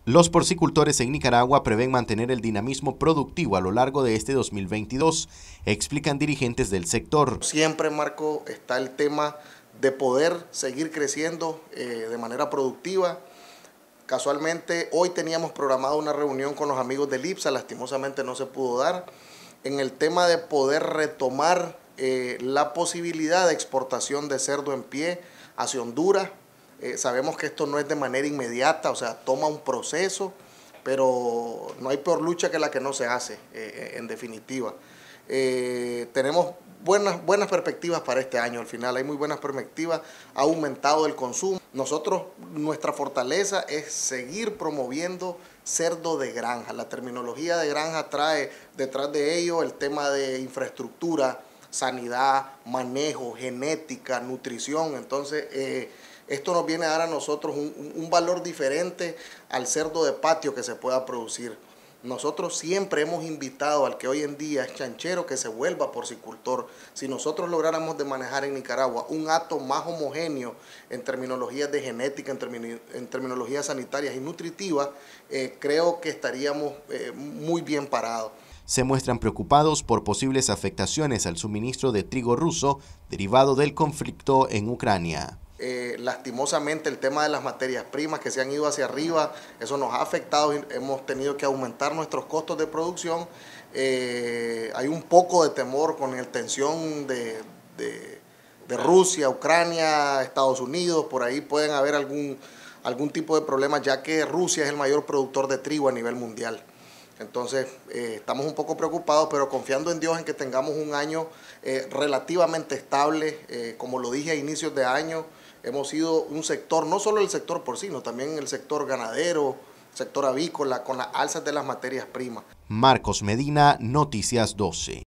Los porcicultores en Nicaragua prevén mantener el dinamismo productivo a lo largo de este 2022, explican dirigentes del sector. Siempre, Marco, está el tema de poder seguir creciendo de manera productiva. Casualmente, hoy teníamos programada una reunión con los amigos del IPSA, lastimosamente no se pudo dar, en el tema de poder retomar la posibilidad de exportación de cerdo en pie hacia Honduras. Sabemos que esto no es de manera inmediata, o sea, toma un proceso, pero no hay peor lucha que la que no se hace, en definitiva. Tenemos buenas perspectivas para este año, al final hay muy buenas perspectivas, ha aumentado el consumo. Nosotros, nuestra fortaleza es seguir promoviendo cerdo de granja. La terminología de granja trae detrás de ello el tema de infraestructura, sanidad, manejo, genética, nutrición. Entonces, esto nos viene a dar a nosotros un valor diferente al cerdo de patio que se pueda producir. Nosotros siempre hemos invitado al que hoy en día es chanchero que se vuelva porcicultor. Si nosotros lográramos de manejar en Nicaragua un hato más homogéneo en terminologías de genética, en terminologías sanitarias y nutritivas, creo que estaríamos muy bien parados. Se muestran preocupados por posibles afectaciones al suministro de trigo ruso derivado del conflicto en Ucrania. Lastimosamente el tema de las materias primas que se han ido hacia arriba, eso nos ha afectado, hemos tenido que aumentar nuestros costos de producción. Hay un poco de temor con la tensión de Rusia, Ucrania, Estados Unidos, por ahí pueden haber algún tipo de problemas, ya que Rusia es el mayor productor de trigo a nivel mundial. Entonces, estamos un poco preocupados, pero confiando en Dios en que tengamos un año relativamente estable. Como lo dije a inicios de año, hemos sido un sector, no solo el sector porcino, también el sector ganadero, sector avícola, con las alzas de las materias primas. Marcos Medina, Noticias 12.